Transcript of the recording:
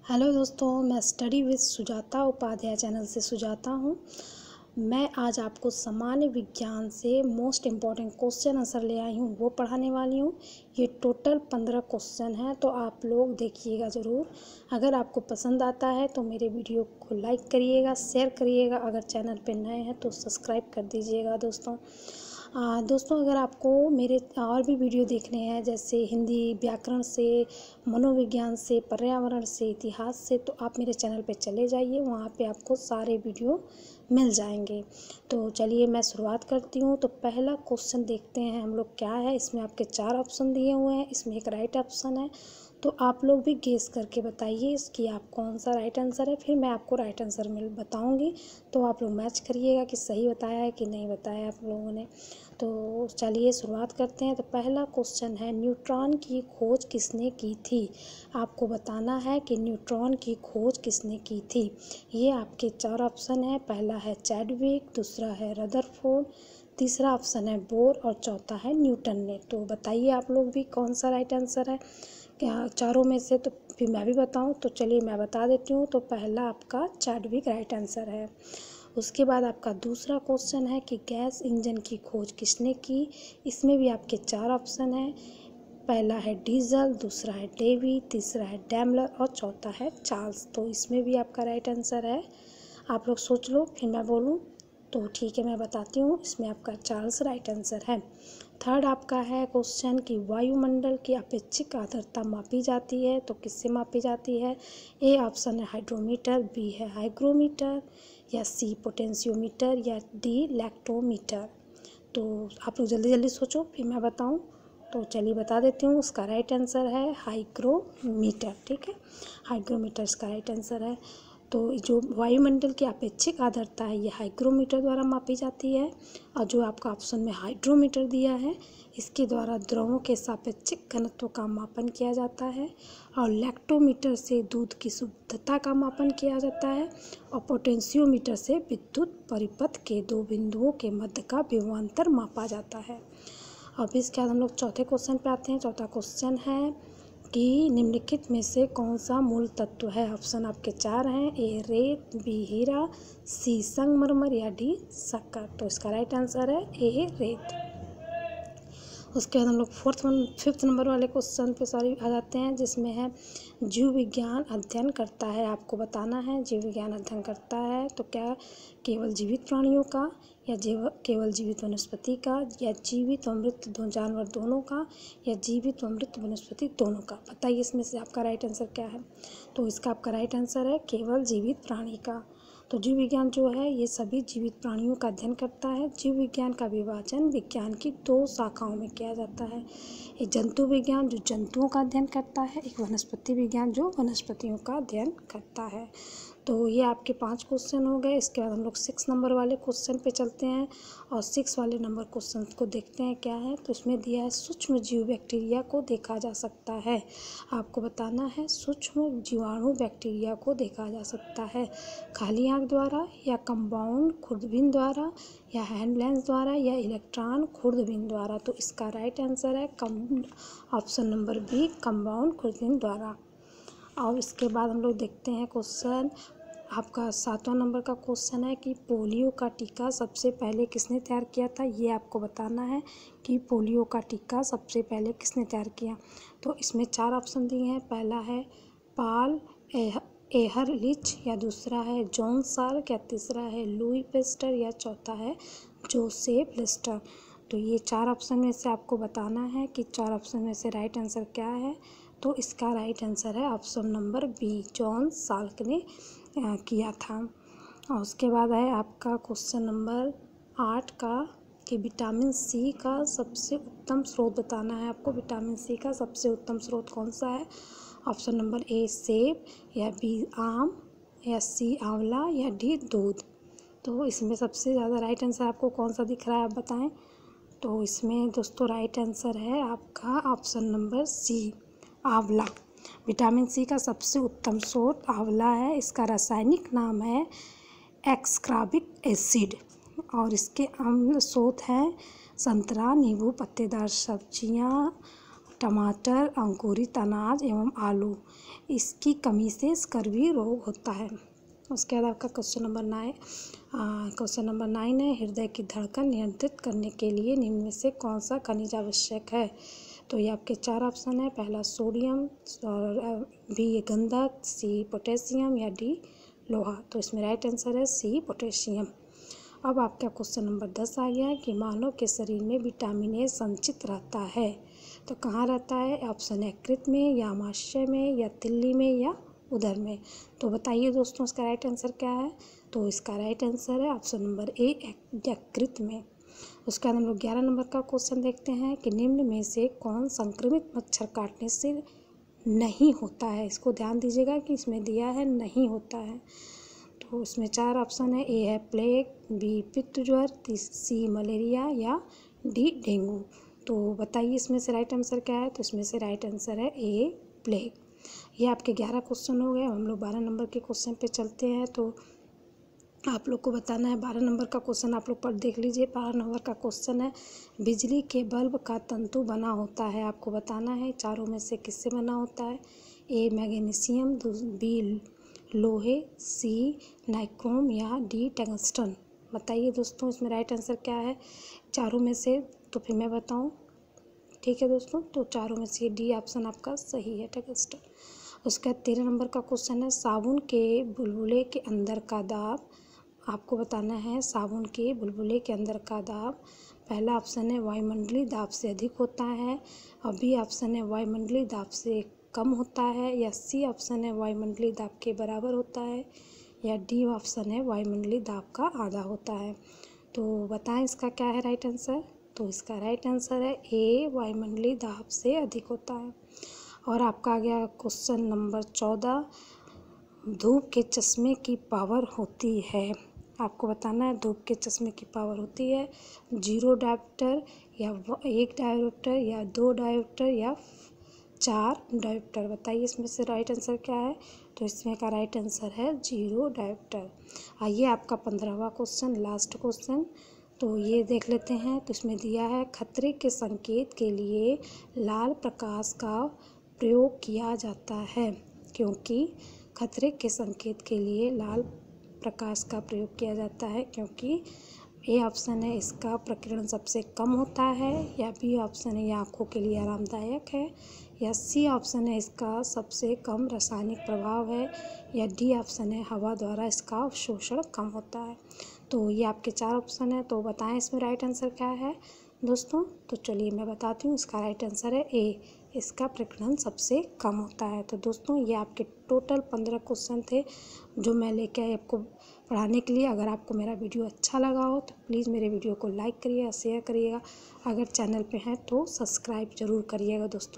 Hello दोस्तों, मैं study with Sujata Upadhyay channel से सुजाता हूँ। मैं आज आपको सामान्य विज्ञान से मोस्ट इम्पॉर्टेंट क्वेश्चन आंसर ले आई हूँ, वो पढ़ाने वाली हूँ। ये टोटल 15 क्वेश्चन हैं, तो आप लोग देखिएगा ज़रूर। अगर आपको पसंद आता है तो मेरे वीडियो को लाइक करिएगा, शेयर करिएगा। अगर चैनल पर नए हैं तो सब्सक्राइब कर दीजिएगा दोस्तों। अगर आपको मेरे और भी वीडियो देखने हैं, जैसे हिंदी व्याकरण से, मनोविज्ञान से, पर्यावरण से, इतिहास से, तो आप मेरे चैनल पे चले जाइए, वहाँ पे आपको सारे वीडियो मिल जाएंगे। तो चलिए मैं शुरुआत करती हूँ। तो पहला क्वेश्चन देखते हैं हम लोग क्या है। इसमें आपके 4 ऑप्शन दिए हुए हैं, इसमें एक राइट ऑप्शन है। तो आप लोग भी गेस करके बताइए कि आप कौन सा राइट आंसर है। फिर मैं आपको राइट आंसर में बताऊंगी, तो आप लोग मैच करिएगा कि सही बताया है कि नहीं बताया आप लोगों ने। तो चलिए शुरुआत करते हैं। तो पहला क्वेश्चन है, न्यूट्रॉन की खोज किसने की थी। आपको बताना है कि न्यूट्रॉन की खोज किसने की थी। ये आपके 4 ऑप्शन है। पहला है चैडविक, दूसरा है रदरफोर्ड, तीसरा ऑप्शन है बोर और चौथा है न्यूटन ने। तो बताइए आप लोग भी कौन सा राइट आंसर है क्या चारों में से। तो फिर मैं भी बताऊं, तो चलिए मैं बता देती हूँ। तो पहला आपका चैडविक राइट आंसर है। उसके बाद आपका दूसरा क्वेश्चन है कि गैस इंजन की खोज किसने की। इसमें भी आपके 4 ऑप्शन हैं। पहला है डीजल, दूसरा है डेवी, तीसरा है डैमलर और चौथा है चार्ल्स। तो इसमें भी आपका राइट आंसर है। आप लोग सोच लो, फिर मैं बोलूँ। तो ठीक है, मैं बताती हूँ। इसमें आपका चार्ल्स राइट आंसर है। थर्ड आपका है क्वेश्चन कि वायुमंडल की अपेक्षिक आर्द्रता मापी जाती है, तो किससे मापी जाती है। ए ऑप्शन है हाइड्रोमीटर, बी है हाइग्रोमीटर, या सी पोटेंशियोमीटर, या डी लैक्टोमीटर। तो आप लोग जल्दी जल्दी सोचो, फिर मैं बताऊं। तो चलिए बता देती हूँ। उसका राइट आंसर है हाइग्रोमीटर। ठीक है, हाइग्रोमीटर इसका राइट आंसर है। तो जो वायुमंडल की अपेक्षिक आर्द्रता है, ये हाइग्रोमीटर द्वारा मापी जाती है। और जो आपका ऑप्शन में हाइड्रोमीटर दिया है, इसके द्वारा द्रवों के सापेक्षिक घनत्व का मापन किया जाता है। और लैक्टोमीटर से दूध की शुद्धता का मापन किया जाता है। और पोटेंशियोमीटर से विद्युत परिपथ के 2 बिंदुओं के मध्य का विभवांतर मापा जाता है। अब इसके बाद हम लोग चौथे क्वेश्चन पे आते हैं। चौथा क्वेश्चन है कि निम्नलिखित में से कौन सा मूल तत्व है। ऑप्शन आपके 4 हैं। ए रेत, बी हीरा, सी संगमरमर, या डी शक्कर। तो इसका राइट आंसर है ए रेत। उसके बाद हम लोग फिफ्थ नंबर वाले क्वेश्चन पे आ जाते हैं, जिसमें है जीव विज्ञान अध्ययन करता है। आपको बताना है जीव विज्ञान अध्ययन करता है तो क्या केवल जीवित प्राणियों का, या केवल जीवित वनस्पति का, या जीवित व मृत जानवर दोनों का, या जीवित व मृत वनस्पति दोनों का। बताइए इसमें से आपका राइट आंसर क्या है। तो इसका आपका राइट आंसर है केवल जीवित प्राणी का। तो जीव विज्ञान जो है, ये सभी जीवित प्राणियों का अध्ययन करता है। जीव विज्ञान का विभाजन विज्ञान की 2 शाखाओं में किया जाता है। एक जंतु विज्ञान जो जंतुओं का अध्ययन करता है, एक वनस्पति विज्ञान जो वनस्पतियों का अध्ययन करता है। तो ये आपके 5 क्वेश्चन हो गए। इसके बाद हम लोग 6 नंबर वाले क्वेश्चन पे चलते हैं, और 6 वाले नंबर क्वेश्चन को देखते हैं क्या है। तो इसमें दिया है सूक्ष्म जीव बैक्टीरिया को देखा जा सकता है। आपको बताना है सूक्ष्म जीवाणु बैक्टीरिया को देखा जा सकता है खाली आंख द्वारा, या कंपाउंड खुर्दबीन द्वारा, या हैंड लेंस द्वारा, या इलेक्ट्रॉन खुर्दबीन द्वारा। तो इसका राइट आंसर है ऑप्शन नंबर बी, कंपाउंड खुर्दबीन द्वारा। और इसके बाद हम लोग देखते हैं क्वेश्चन आपका 7वां नंबर का क्वेश्चन है कि पोलियो का टीका सबसे पहले किसने तैयार किया था। ये आपको बताना है कि पोलियो का टीका सबसे पहले किसने तैयार किया। तो इसमें 4 ऑप्शन दिए हैं। पहला है पाल एहरलिच, या दूसरा है जॉन साल्क, या तीसरा है लुई पेस्टर, या चौथा है जोसेफ लिस्टर। तो ये 4 ऑप्शन में से आपको बताना है कि 4 ऑप्शन में से राइट आंसर क्या है। तो इसका राइट आंसर है option number B, John Salk ने किया था। और उसके बाद है आपका क्वेश्चन नंबर 8 का कि विटामिन सी का सबसे उत्तम स्रोत बताना है आपको। विटामिन सी का सबसे उत्तम स्रोत कौन सा है। ऑप्शन नंबर ए सेब, या बी आम, या सी आंवला, या डी दूध। तो इसमें सबसे ज़्यादा राइट आंसर आपको कौन सा दिख रहा है, आप बताएं। तो इसमें दोस्तों राइट आंसर है आपका ऑप्शन नंबर सी, आंवला। विटामिन सी का सबसे उत्तम स्रोत आंवला है। इसका रासायनिक नाम है एक्सक्रॉबिक एसिड, और इसके अम्ल स्रोत हैं संतरा, नींबू, पत्तेदार सब्जियां, टमाटर, अंकुरित अनाज एवं आलू, इसकी कमी से स्कर्वी रोग होता है। उसके बाद आपका क्वेश्चन नंबर 9 है, हृदय की धड़कन नियंत्रित करने के लिए निम्न में से कौन सा खनिज आवश्यक है। तो ये आपके 4 ऑप्शन है, पहला सोडियम, और बी गंधक, सी पोटेशियम या डी लोहा। तो इसमें राइट आंसर है सी पोटेशियम। अब आपका क्वेश्चन नंबर 10 आ गया है कि मानव के शरीर में विटामिन ए संचित रहता है, तो कहाँ रहता है। ऑप्शन है यकृत में या आमाशय में या तिल्ली में या उदर में। तो बताइए दोस्तों इसका राइट आंसर क्या है। तो इसका राइट आंसर है ऑप्शन नंबर ए यकृत में। उसके बाद हम लोग 11 नंबर का क्वेश्चन देखते हैं कि निम्न में से कौन संक्रमित मच्छर काटने से नहीं होता है। इसको ध्यान दीजिएगा कि इसमें दिया है नहीं होता है। तो इसमें 4 ऑप्शन है, ए है प्लेग, बी पित्त ज्वर, सी मलेरिया या डी डेंगू। तो बताइए इसमें से राइट आंसर क्या है। तो इसमें से राइट आंसर है ए प्लेग। ये आपके 11 क्वेश्चन हो गए। हम लोग 12 नंबर के क्वेश्चन पे चलते हैं। तो आप लोग को बताना है 12 नंबर का क्वेश्चन आप लोग पढ़ देख लीजिए। 12 नंबर का क्वेश्चन है, बिजली के बल्ब का तंतु बना होता है। आपको बताना है चारों में से किससे बना होता है। ए मैग्नीशियम, बी लोहे, सी नाइक्रोम या डी टंगस्टन। बताइए दोस्तों इसमें राइट आंसर क्या है चारों में से। तो फिर मैं बताऊं, ठीक है दोस्तों। तो चारों में से डी ऑप्शन आपका सही है, टंगस्टन। उसका 13 नंबर का क्वेश्चन है, साबुन के बुलबुले के अंदर का दाब। आपको बताना है साबुन के बुलबुले के अंदर का दाब। पहला ऑप्शन है वायुमंडलीय दाब से अधिक होता है, और बी ऑप्शन है वायुमंडलीय दाब से कम होता है, या सी ऑप्शन है वायुमंडलीय दाब के बराबर होता है, या डी ऑप्शन है वायुमंडलीय दाब का आधा होता है। तो बताएं इसका क्या है राइट आंसर। तो इसका राइट आंसर है ए वायुमंडलीय दाब से अधिक होता है। और आपका आ गया क्वेश्चन नंबर 14, धूप के चश्मे की पावर होती है। आपको बताना है धूप के चश्मे की पावर होती है 0 डायोप्टर या 1 डायोप्टर या 2 डायोप्टर या 4 डायोप्टर। बताइए इसमें से राइट आंसर क्या है। तो इसमें का राइट आंसर है 0 डायोप्टर। आइए आपका 15वां क्वेश्चन, लास्ट क्वेश्चन, तो ये देख लेते हैं। तो इसमें दिया है खतरे के संकेत के लिए लाल प्रकाश का प्रयोग किया जाता है, क्योंकि खतरे के संकेत के लिए लाल प्रकाश का प्रयोग किया जाता है क्योंकि ए ऑप्शन है इसका प्रकीर्णन सबसे कम होता है, या बी ऑप्शन है ये आँखों के लिए आरामदायक है, या सी ऑप्शन है इसका सबसे कम रासायनिक प्रभाव है, या डी ऑप्शन है हवा द्वारा इसका अवशोषण कम होता है। तो ये आपके 4 ऑप्शन है। तो बताएं इसमें राइट आंसर क्या है दोस्तों। तो चलिए मैं बताती हूँ, इसका राइट आंसर है ए, इसका प्रकीर्णन सबसे कम होता है। तो दोस्तों ये आपके टोटल 15 क्वेश्चन थे जो मैं लेके आई आपको पढ़ाने के लिए। अगर आपको मेरा वीडियो अच्छा लगा हो तो प्लीज़ मेरे वीडियो को लाइक करिएगा, शेयर करिएगा। अगर चैनल पे हैं तो सब्सक्राइब ज़रूर करिएगा दोस्तों।